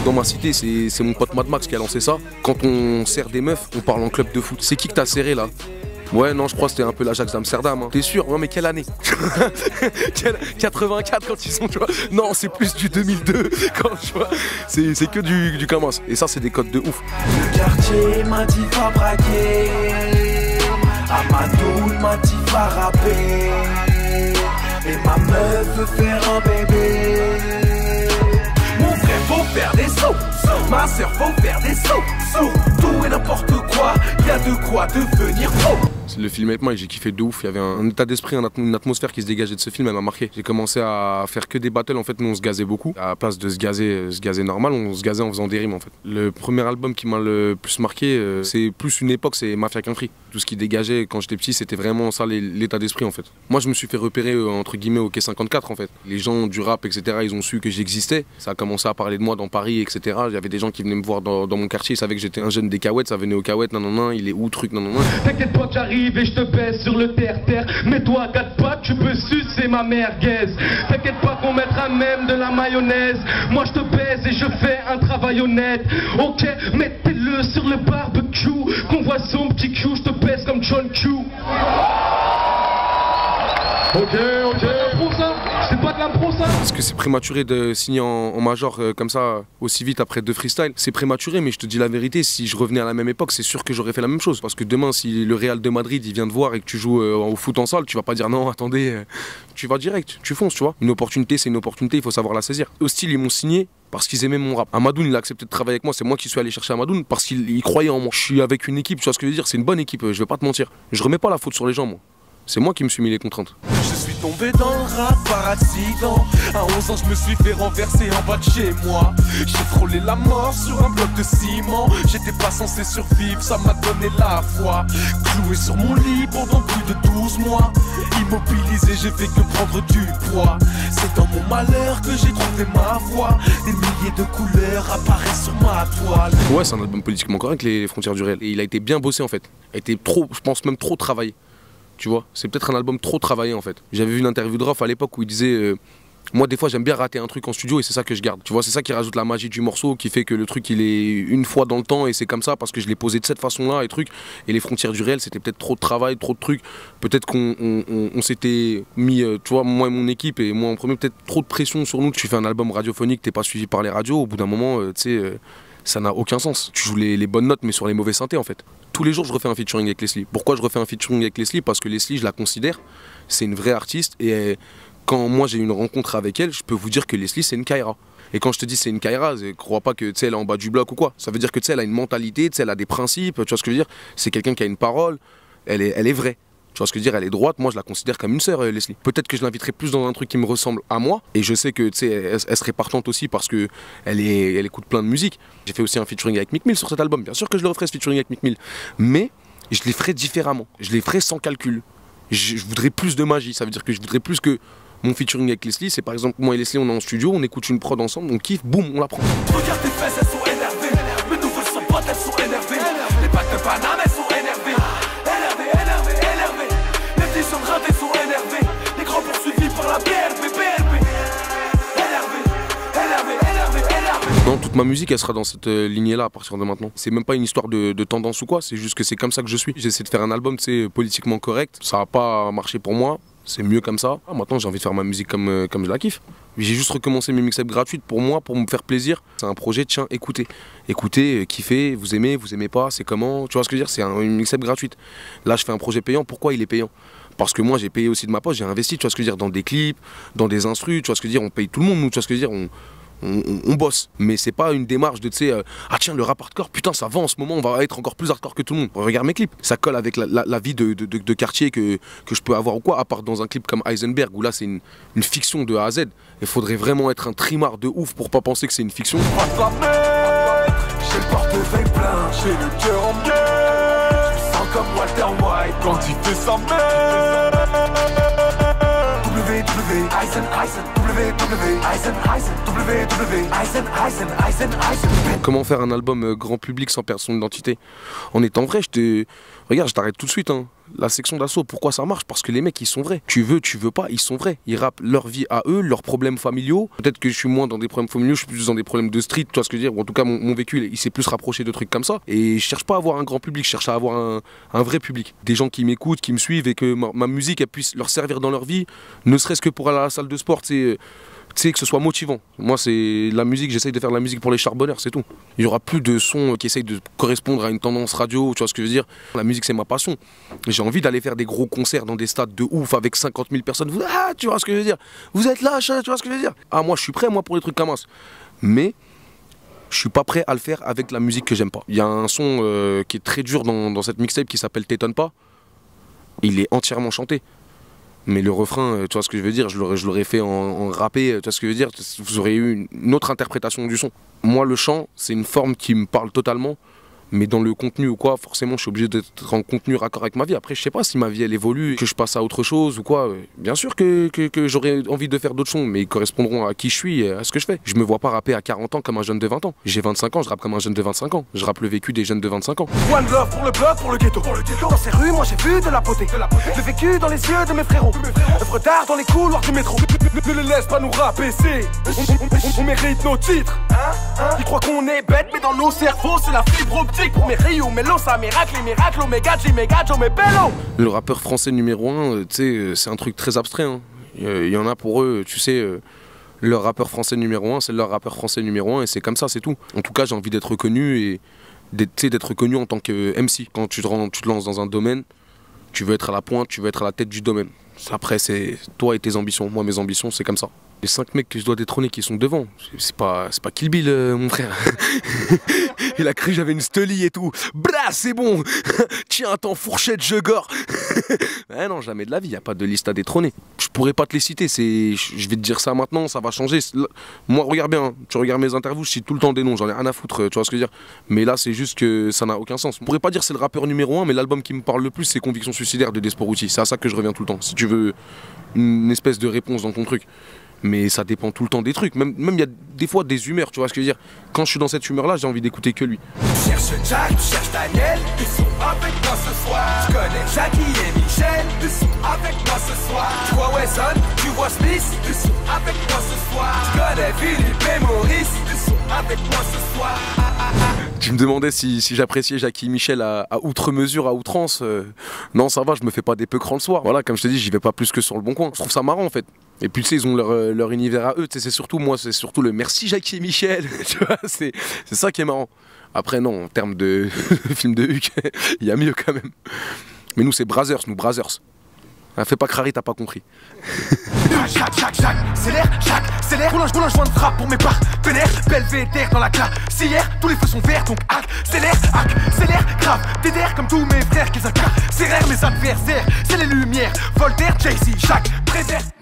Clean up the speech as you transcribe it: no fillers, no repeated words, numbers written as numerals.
Dans ma cité, c'est mon pote Mad Max qui a lancé ça. Quand on serre des meufs, on parle en club de foot. C'est qui que t'as serré là? Ouais, non, je crois que c'était un peu l'Ajax d'Amsterdam. Hein. T'es sûr? Non, mais quelle année? 84 quand ils sont, tu vois. Non, c'est plus du 2002 quand tu vois. C'est que du commence. Et ça, c'est des codes de ouf. Le quartier m'a dit pas braquer. Amadoun m'a dit pas rapper. Et ma meuf veut faire un bébé. Mon frère faut faire des sauts. Ma soeur faut faire des sauts. Tout et n'importe quoi, y a de quoi devenir faux. Le film avec moi, j'ai kiffé de ouf. Il y avait un état d'esprit, une atmosphère qui se dégageait de ce film, elle m'a marqué. J'ai commencé à faire que des battles. En fait, nous on se gazait beaucoup. À la place de se gazer normal, on se gazait en faisant des rimes en fait. Le premier album qui m'a le plus marqué, c'est plus une époque, c'est Mafia Country. Tout ce qui dégageait quand j'étais petit, c'était vraiment ça l'état d'esprit en fait. Moi, je me suis fait repérer entre guillemets au Quai 54 en fait. Les gens du rap, etc., ils ont su que j'existais. Ça a commencé à parler de moi dans Paris, etc. Il y avait des gens qui venaient me voir dans mon quartier, ils savaient que j'étais un jeune des Cahuètes, ça venait aux Cahuètes, non, il est où, truc, non. T'inquiète pas, j'arrive et je te baisse sur le terre-terre. Mets-toi à 4 pattes, tu peux sucer ma merguez. T'inquiète pas qu'on mettra même de la mayonnaise. Moi je te baise et je fais un travail honnête. Ok, mettez-le sur le barbecue. Qu'on voit son petit cul, je te baise comme John Q. Ok. C'est pas de l'impro ça? Parce que c'est prématuré de signer en major comme ça aussi vite après 2 freestyles. C'est prématuré, mais je te dis la vérité, si je revenais à la même époque, c'est sûr que j'aurais fait la même chose. Parce que demain, si le Real de Madrid il vient te voir et que tu joues au foot en salle, tu vas pas dire non, attendez, tu vas direct, tu fonces, tu vois. Une opportunité, c'est une opportunité, il faut savoir la saisir. Hostile, ils m'ont signé parce qu'ils aimaient mon rap. Amadoun, il a accepté de travailler avec moi, c'est moi qui suis allé chercher Amadoun parce qu'il croyait en moi. Je suis avec une équipe, tu vois ce que je veux dire, c'est une bonne équipe, je vais pas te mentir. Je remets pas la faute sur les gens, moi. C'est moi qui me suis mis les contraintes. Je suis tombé dans le rap par accident. À 11 ans je me suis fait renverser en bas de chez moi. J'ai frôlé la mort sur un bloc de ciment. J'étais pas censé survivre, ça m'a donné la foi. Cloué sur mon lit pendant plus de 12 mois. Immobilisé, j'ai fait que prendre du poids. C'est dans mon malheur que j'ai trouvé ma voix. Des milliers de couleurs apparaissent sur ma toile. Ouais, c'est un album politiquement correct, les frontières du réel. Et il a été bien bossé en fait. Il a été trop, je pense même trop travaillé. Tu vois, c'est peut-être un album trop travaillé en fait. J'avais vu une interview de Rof à l'époque où il disait moi des fois j'aime bien rater un truc en studio et c'est ça que je garde. Tu vois, c'est ça qui rajoute la magie du morceau, qui fait que le truc il est une fois dans le temps et c'est comme ça parce que je l'ai posé de cette façon-là et truc. Et les frontières du réel, c'était peut-être trop de travail, trop de trucs. Peut-être qu'on s'était mis, tu vois, moi et mon équipe et moi en premier, peut-être trop de pression sur nous. Tu fais un album radiophonique, t'es pas suivi par les radios, au bout d'un moment, tu sais, ça n'a aucun sens. Tu joues les bonnes notes mais sur les mauvais synthés en fait. Tous les jours, je refais un featuring avec Leslie. Pourquoi je refais un featuring avec Leslie? Parce que Leslie, je la considère, c'est une vraie artiste. Et quand moi, j'ai une rencontre avec elle, je peux vous dire que Leslie, c'est une Kaira. Et quand je te dis c'est une Kaira, je crois pas que elle est en bas du bloc ou quoi. Ça veut dire que elle a une mentalité, elle a des principes. Tu vois ce que je veux dire? C'est quelqu'un qui a une parole. Elle est vraie. Tu vois ce que je veux dire? Elle est droite. Moi, je la considère comme une sœur, Leslie. Peut-être que je l'inviterai plus dans un truc qui me ressemble à moi. Et je sais que elle serait partante aussi parce que elle écoute plein de musique. J'ai fait aussi un featuring avec Meek Mill sur cet album. Bien sûr que je le referai ce featuring avec Meek Mill. Mais je les ferai différemment. Je les ferai sans calcul. Je voudrais plus de magie. Ça veut dire que je voudrais plus que mon featuring avec Leslie. C'est par exemple moi et Leslie, on est en studio, on écoute une prod ensemble, on kiffe, boum, on la prend. Regarde tes fesses, elles sont énervées. Mes nouvelles sont potes, elles sont énervées. Les bacs de Paname, elles sont énervées. Énervées. Les petits sont gravés, sont énervés. Les grands poursuivis par la BRB. Non, toute ma musique, elle sera dans cette lignée-là à partir de maintenant. C'est même pas une histoire de tendance ou quoi, c'est juste que c'est comme ça que je suis. J'essaie de faire un album, c'est politiquement correct. Ça n'a pas marché pour moi, c'est mieux comme ça. Maintenant, j'ai envie de faire ma musique comme je la kiffe. J'ai juste recommencé mes mixtapes gratuites pour moi, pour me faire plaisir. C'est un projet, tiens, écoutez. Écoutez, kiffez, vous aimez pas, c'est comment. Tu vois ce que je veux dire? C'est une mixtape gratuite. Là, je fais un projet payant. Pourquoi il est payant? Parce que moi, j'ai payé aussi de ma poche, j'ai investi, tu vois ce que je veux dire, dans des clips, dans des instrus, tu vois ce que je veux dire, on paye tout le monde, nous, tu vois ce que je veux dire, on bosse. Mais c'est pas une démarche de, tu sais, ah tiens, le rap hardcore, putain, ça va en ce moment, on va être encore plus hardcore que tout le monde. Regarde mes clips, ça colle avec la vie de quartier que je peux avoir ou quoi, à part dans un clip comme Heisenberg, où là, c'est une fiction de A à Z. Il faudrait vraiment être un trimard de ouf pour pas penser que c'est une fiction. J'ai le portefeuille plein, j'ai le cœur en miel. Je me sens comme Walter White quand il fait sa mère. WW, Eisen, Comment faire un album grand public sans perdre son identité? En étant vrai, regarde, je t'arrête tout de suite, hein. La section d'assaut, pourquoi ça marche? Parce que les mecs, ils sont vrais. Tu veux pas, ils sont vrais. Ils rappent leur vie à eux, leurs problèmes familiaux. Peut-être que je suis moins dans des problèmes familiaux, je suis plus dans des problèmes de street, tu vois ce que je veux dire? Ou en tout cas, mon vécu, il s'est plus rapproché de trucs comme ça. Et je cherche pas à avoir un grand public, je cherche à avoir un vrai public. Des gens qui m'écoutent, qui me suivent et que ma musique, elle puisse leur servir dans leur vie, ne serait-ce que pour aller à la salle de sport, tu sais, que ce soit motivant. Moi, c'est la musique, j'essaye de faire de la musique pour les charbonneurs, c'est tout. Il n'y aura plus de sons qui essayent de correspondre à une tendance radio, tu vois ce que je veux dire? La musique, c'est ma passion. J'ai envie d'aller faire des gros concerts dans des stades de ouf avec 50 000 personnes. Ah, tu vois ce que je veux dire? Vous êtes là, tu vois ce que je veux dire? Ah, moi, je suis prêt, moi, pour les trucs comme ça. Mais je suis pas prêt à le faire avec la musique que j'aime pas. Il y a un son qui est très dur dans cette mixtape qui s'appelle T'étonne pas. Il est entièrement chanté. Mais le refrain, tu vois ce que je veux dire, je l'aurais fait en rappé, tu vois ce que je veux dire, vous aurez eu une autre interprétation du son. Moi, le chant, c'est une forme qui me parle totalement, mais dans le contenu ou quoi, forcément, je suis obligé d'être en contenu raccord avec ma vie. Après, je sais pas si ma vie, elle évolue, que je passe à autre chose ou quoi. Bien sûr que j'aurais envie de faire d'autres sons, mais ils correspondront à qui je suis et à ce que je fais. Je me vois pas rapper à 40 ans comme un jeune de 20 ans. J'ai 25 ans, je rappe comme un jeune de 25 ans. Je rappe le vécu des jeunes de 25 ans. One love pour le bloc, pour le ghetto. Dans ces rues, moi j'ai vu de la beauté. Le vécu dans les yeux de mes frérots. Œuvre d'art dans les couloirs du métro. Ne les laisse pas nous rabaisser. On mérite nos titres. Ils croient qu'on est bête, mais dans nos cerveaux, c'est la fibre optique. Pour mes Rio, Mélo, ça miracle, les miracles, Omega, J-Mega, Joe, mes bello. Le rappeur français numéro 1, tu sais, c'est un truc très abstrait. Hein. Il y en a pour eux, tu sais, leur rappeur français numéro 1, c'est leur rappeur français numéro 1 et c'est comme ça, c'est tout. En tout cas, j'ai envie d'être reconnu et d'être reconnu en tant que MC. Quand tu te lances dans un domaine, tu veux être à la pointe, tu veux être à la tête du domaine. Après, c'est toi et tes ambitions. Moi, mes ambitions, c'est comme ça. Les 5 mecs que je dois détrôner qui sont devant, c'est pas Kill Bill, mon frère. Il a cru que j'avais une Stully et tout. Blah, c'est bon. Tiens, attends, fourchette, je gore. Eh non, jamais de la vie, y a pas de liste à détrôner. Je pourrais pas te les citer, je vais te dire ça maintenant, ça va changer. Moi, regarde bien, tu regardes mes interviews, je cite tout le temps des noms, j'en ai rien à foutre, tu vois ce que je veux dire. Mais là, c'est juste que ça n'a aucun sens. On pourrait pas dire c'est le rappeur numéro 1, mais l'album qui me parle le plus, c'est Conviction Suicidaire de Desporuti. C'est à ça que je reviens tout le temps, si tu veux une espèce de réponse dans ton truc. Mais ça dépend tout le temps des trucs. Même il y a des fois des humeurs, tu vois ce que je veux dire. Quand je suis dans cette humeur-là, j'ai envie d'écouter que lui. Tu cherches Jack, tu cherches Daniel, ils sont avec moi ce soir. Tu connais Jackie et Michel, ils sont avec moi ce soir. Tu vois Wesson, tu vois Smith, ils sont avec moi ce soir. Tu connais Philippe et Maurice, ils sont avec moi ce soir. Tu me demandais si j'appréciais Jackie et Michel à outre mesure, à outrance. Non, ça va, je me fais pas des peu crans le soir. Voilà, comme je te dis, j'y vais pas plus que sur le bon coin. Je trouve ça marrant en fait. Et puis tu sais, ils ont leur univers à eux, tu sais, c'est surtout moi, c'est surtout le merci Jackie et Michel, tu vois, c'est ça qui est marrant. Après non, en termes de film de Huck, il y a mieux quand même. Mais nous c'est Brazzers, Fais pas crari, t'as pas compris. Jacques, c'est l'air, roule un joint de frappe pour mes partenaires. Belvédère dans la classe, c'est hier, tous les feux sont verts, donc c'est l'air, grave, dédère comme tous mes frères qu'ils accèrent, mes adversaires, c'est les lumières, Voltaire, Jay-Z, Jacques, préserve.